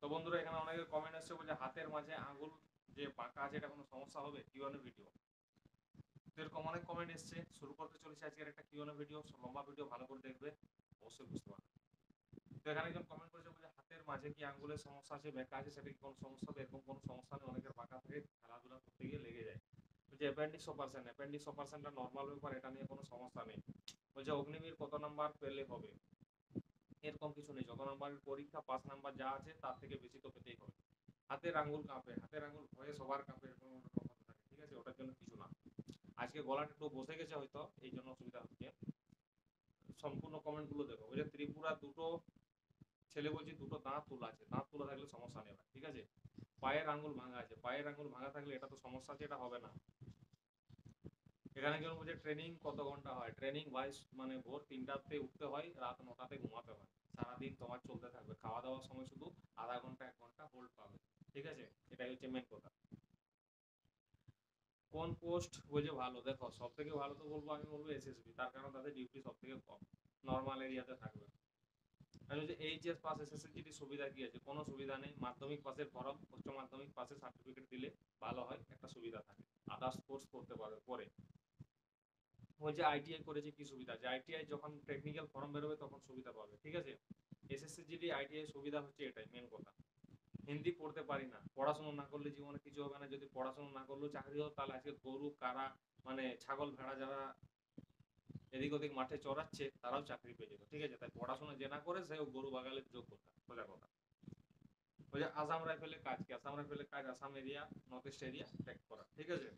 বন্ধুরা, এখানে অনেকে কমেন্ট আসছে বলে হাতের মাঝে আঙ্গুল যে বাঁকা আছে এটা কোনো সমস্যা হবে কিউএনএ ভিডিও। এরকম অনেক কমেন্ট এসছে। শুরু করতে চলেছে আজকের একটা কিউএনএ ভিডিও, লম্বা ভিডিও, ভালো করে দেখবে, অবশ্যই বুঝতে পারবে। তো এখানে একজন কমেন্ট করেছে বলে হাতের মাঝে কি আঙ্গুলের সমস্যা আছে, বেঁকা আছে, সেটা কি কোনো সমস্যা হবে? এরকম কোনো সমস্যা নেই, অনেকের বাঁকা থাকে, খেলাধুলা করতে গিয়ে লেগে যায়। বলছে অ্যাপেন্ডিক্স অপারেশনটা নর্মাল ব্যাপার, এটা নিয়ে কোনো সমস্যা নেই। বলছে অগ্নিবীর কত নাম্বার পেলে হবে? এরকম কিছু নেই, যত নাম্বারের পরীক্ষা 5 নাম্বার যা আছে তার থেকে বেশি তো পেতেই হবে। হাতের আঙ্গুল কাঁপে, হাতের আঙ্গুল ভয়ে সবার কাঁপে, এরকম একটা কথা থাকে, ঠিক আছে? ওটার জন্য কিছু না। আজকে গলাটা একটু বসে গেছে হয়তো, এই জন্য অসুবিধা হচ্ছে। সম্পূর্ণ কমেন্টগুলো দেখো। ওই যে ত্রিপুরা দুটো ছেলে বলছি দুটো দাঁত তোলা আছে, দাঁত তোলা থাকলে সমস্যা নেই, ঠিক আছে? পায়ের আঙ্গুল ভাঙা আছে, পায়ের আঙ্গুল ভাঙা থাকলে এটা তো সমস্যা আছে, এটা হবে না। এখানে কেউ বলছে ট্রেনিং কত ঘন্টা হয়? ট্রেনিং ভাই মানে ভোর 3টাতে উঠতে হয়, রাত 9টাতে ঘুমাতে হয়, সারাদিন তোমার চলতে থাকবে। খাওয়া দাওয়ার সময় শুধু আধা ঘন্টা 1 ঘন্টা হোল্ড পাবে, ঠিক আছে? এটাই হচ্ছে মেন কথা। কোন পোস্ট বুঝে ভালো? দেখো, সব থেকে ভালো তো বলবো, আমি বলবো এসএসবি, তার কারণ তাদের ডিউটি সব থেকে কম, নর্মাল এরিয়াতে থাকবে। আর হচ্ছে এইচএস পাস এসএসসি সুবিধা কি আছে? কোনো সুবিধা নেই। মাধ্যমিক পাসের ফর্ম, উচ্চ মাধ্যমিক পাসের সার্টিফিকেট দিলে ভালো হয়, একটা সুবিধা থাকে, আদার্স কোর্স করতে পারবে পরে। ওই যে আইটিআই করেছে, কি সুবিধা আছে? আইটিআই যখন টেকনিক্যাল ফর্ম বেরোবে তখন সুবিধা পাবে, ঠিক আছে? এসএসসি জিডি আইটিআই সুবিধা হচ্ছে এটাই মেন কথা। হিন্দি পড়তে পারি না, পড়াশোনা না করলে জীবনে কিছু হবে না। যদি পড়াশোনা না করলেও চাকরি হতো, তাহলে আজকে গরু কারা মানে ছাগল ভেড়া যারা এদিক ওদিক মাঠে চড়াচ্ছে তারাও চাকরি পেয়ে যেত, ঠিক আছে? তাই পড়াশোনা যে না করে সেও গরু বাগালের যোগ্যতা, সোজা কথা। ওই যে আসাম রাইফেলের কাজ কি? আসাম রাইফেলের কাজ Assam area, north east area track করা, ঠিক আছে?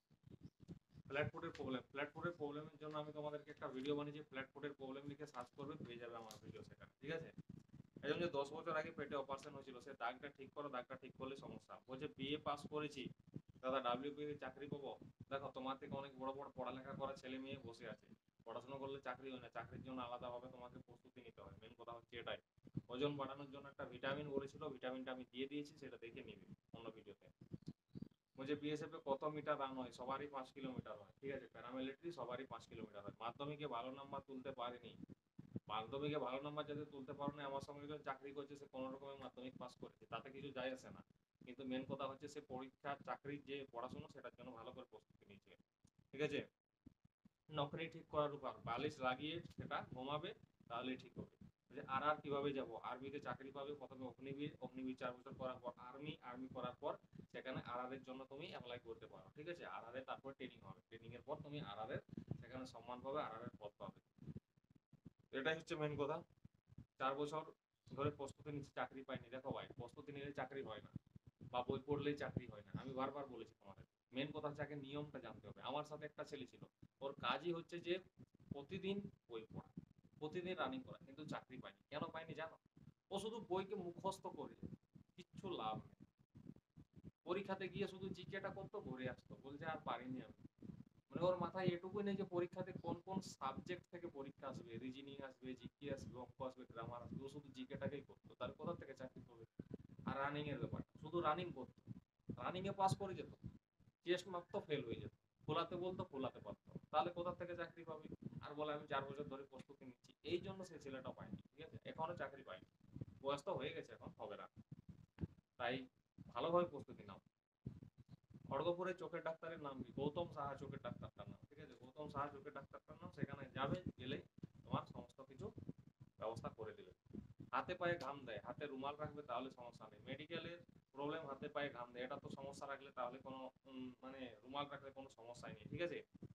ফ্ল্যাট ফুটের প্রবলেমের জন্য আমি তোমাদেরকে একটা ভিডিও বানিয়েছি। ফ্ল্যাট ফুটের প্রবলেম লিখে সার্চ করবে, পেয়ে যাবে আমার ভিডিও সেখানে, ঠিক আছে? এই জন্য 10 বছর আগে পেটে অপারেশন হয়েছিল, সে দাগটা ঠিক করো, দাগটা ঠিক করলে সমস্যা। বলছে বিএ পাস করেছি দাদা, ডাব্লিউপি চাকরি পাবো? দেখো, তোমার থেকে অনেক বড় বড় পড়ালেখা করা ছেলে মেয়ে বসে আছে, পড়াশোনা করলে চাকরি হয় না, চাকরির জন্য আলাদাভাবে তোমাকে প্রস্তুতি নিতে হয়। মেন কথা হচ্ছে এটাই। ওজন বাড়ানোর জন্য একটা ভিটামিন বলেছিল, ভিটামিনটা আমি দিয়ে দিয়েছি, সেটা দেখে নিবি অন্য ভিডিওতে। বলছে বিএসএফ এ কত মিটার রান হয়? সবারই 5 কিলোমিটার হয়, ঠিক আছে? প্যারামিলিটারি সবারই 5 কিলোমিটার হয়। মাধ্যমিকে ভালো নাম্বার তুলতে পারেনি, মাধ্যমিকে ভালো নাম্বার যাতে তুলতে পারো না, আমার সঙ্গে একজন চাকরি করছে, সে কোনো রকমের মাধ্যমিক পাস করেছে, তাতে কিছু যায় আসে না। কিন্তু মেন কথা হচ্ছে সে পরীক্ষা চাকরির যে পড়াশোনা সেটার জন্য ভালো করে প্রস্তুতি নিয়েছে, ঠিক আছে? নকরি ঠিক করার উপর বালিশ লাগিয়ে সেটা ঘুমাবে, তাহলেই ঠিক হবে। যে আর আর কিভাবে যাব? আর্মিতে চাকরি পাবে প্রথমে, অগ্নিবীর, অগ্নিবীর 4 বছর করার পর আর্মি, আর্মি করার পর সেখানে আর আর এর জন্য তুমি অ্যাপ্লাই করতে পারো, ঠিক আছে? আর আর এর তারপর ট্রেনিং হবে, ট্রেনিং এর পর তুমি আর আর এর সেখানে সম্মান পাবে, আর আর এর পদ পাবে। এটাই হচ্ছে মেন কথা। 4 বছর ধরে প্রস্তুতি নিচ্ছে, চাকরি পাইনি। দেখো ভাই, প্রস্তুতি নিলে চাকরি হয় না, বা বই পড়লেই চাকরি হয় না, আমি বারবার বলেছি তোমাদের। মেন কথা হচ্ছে আগে নিয়মটা জানতে হবে। আমার সাথে একটা ছেলে ছিল, ওর কাজই হচ্ছে যে প্রতিদিন বই পড়া, প্রতিদিন রানিং করা, কিন্তু চাকরি পায়নি। কেন পায়নি জানো? ও শুধু বইকে মুখস্থ করে, কিচ্ছু লাভ নেই। পরীক্ষাতে গিয়ে শুধু জিকেটা করতো, ঘুরে আসতো, বলছে আর পারিনি আমি। মানে ওর মাথায় এটুকুই নেই যে পরীক্ষাতে কোন কোন সাবজেক্ট থেকে পরীক্ষা আসবে, রিজনিং আসবে, জিকে আসবে, অঙ্ক আসবে, গ্রামার আসবে, ও শুধু জিকেটাকেই করতো। তার কোথা থেকে চাকরি করবে? আর রানিং এর ব্যাপারটা, শুধু রানিং করতো, রানিং এ পাস করে যেত, টেস্ট মারতো, ফেল হয়ে যেত, খোলাতে বলতো খোলাতে পারতো, তাহলে কোথা থেকে চাকরি পাবে? আর বলে আমি 4 বছর ধরে প্রস্তুতি নিচ্ছি, এই জন্য সেই ছেলেটা পায়নি, ঠিক আছে? এখনো চাকরি পায়নি, বয়স তো হয়ে গেছে, এখন হবে না। তাই ভালোভাবে প্রস্তুতি নাও। খড়গপুরে চোখের ডাক্তারের নাম কি? গৌতম সাহা চোখের ডাক্তারটার নাম, ঠিক আছে? গৌতম সাহা চোখের ডাক্তারটার নাম। সেখানে যাবে, গেলে তোমার সমস্ত কিছু ব্যবস্থা করে দিবে। হাতে পায়ে ঘাম দেয়, হাতে রুমাল রাখবে, তাহলে সমস্যা নেই। মেডিকেলের প্রবলেম হাতে পায়ে ঘাম দেয়, এটা তো সমস্যা রাখলে তাহলে কোনো মানে রুমাল রাখলে কোনো সমস্যাই নেই, ঠিক আছে?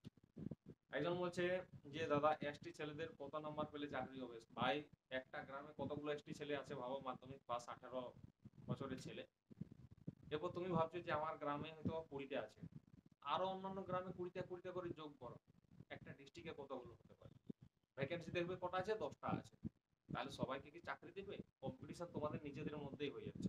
একজন বলছে যে দাদা, এসটি ছেলেদের কত নাম্বার পেলে চাকরি হবে? ভাই, একটা গ্রামে কতগুলো এসটি ছেলে আছে ভাবো, মাধ্যমিক পাস 18 বছরের ছেলে। এরপর তুমি ভাবছো যে আমার গ্রামে হয়তো 20টা আছে, আরো অন্যান্য গ্রামে 20টা 20টা করে যোগ করো, একটা ডিস্ট্রিক্টে কতগুলো হতে পারে? ভ্যাকেন্সি দেখবে কটা আছে, 10টা আছে, তাহলে সবাইকে কি চাকরি দেবে? কম্পিটিশন তোমাদের নিজেদের মধ্যেই হয়ে যাচ্ছে।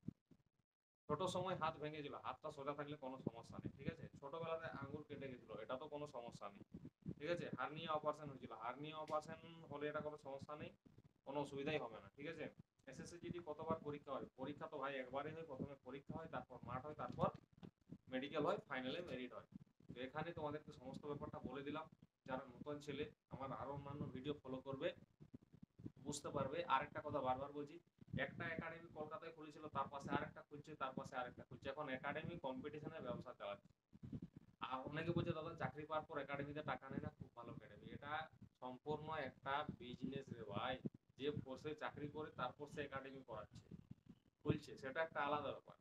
ছোট সময় হাত ভেঙেছিল, হাতটা সোজা থাকলে কোনো সমস্যা নেই, ঠিক আছে? ছোটবেলাতে আঙ্গুল কেটে গেছিল, এটা তো কোনো সমস্যা নেই, ঠিক আছে? হার্নিয়া অপারেশন হয়েছিল, হার্নিয়া অপারেশন হলে এটা কোনো সমস্যা নেই, কোনো অসুবিধাই হবে না, ঠিক আছে? এসএসসি জিডি কতবার পরীক্ষা হয়? পরীক্ষা তো ভাই একবারই হয়, প্রথমে পরীক্ষা হয়, তারপর মাঠ হয়, তারপর মেডিকেল হয়, ফাইনালে মেরিট হয়। তো এখানে তোমাদেরকে সমস্ত ব্যাপারটা বলে দিলাম। যারা নতুন ছেলে আমার আরো অন্যান্য ভিডিও ফলো করবে, বুঝতে পারবে। আরেকটা কথা বারবার বলছি, একটা একাডেমি কলকাতায় খুলেছিল, তার পাশে আরেকটা খুলছে, তার পাশে আরেকটা খুলছে। এখন একাডেমি কম্পিটিশনের ব্যবসা চালাচ্ছে। আর অনেকে বলছে দাদা চাকরি পাওয়ার পর একাডেমিতে টাকা নেয় না, খুব ভালো একাডেমি। এটা সম্পূর্ণ একটা বিজনেস রে ভাই। যে বসে চাকরি করে তারপর সে একাডেমি করাচ্ছে, খুলছে, সেটা একটা আলাদা ব্যাপার।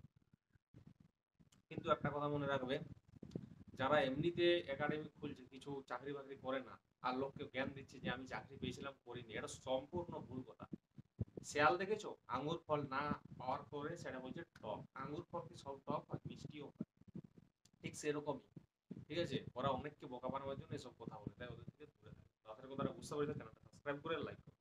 কিন্তু একটা কথা মনে রাখবে, যারা এমনিতে একাডেমি খুলছে, কিছু চাকরি বাকরি করে না, আর লোককে জ্ঞান দিচ্ছে যে আমি চাকরি পেয়েছিলাম করিনি, এটা সম্পূর্ণ ভুল কথা। শিয়াল দেখেছো আঙ্গুর ফল না পাওয়ার পরে সেটা বলছে টক। আঙ্গুর ফল কি সব টক হয়? মিষ্টিও হয়। ঠিক সেরকমই, ঠিক আছে, ওরা অনেককে বোকা বানাবার জন্য এসব কথা বলে, তাই ওদের থেকে দূরে থাকে। তো আশা করি কথাটা বুঝতে পেরেছো। চ্যানেলটা সাবস্ক্রাইব করে লাইক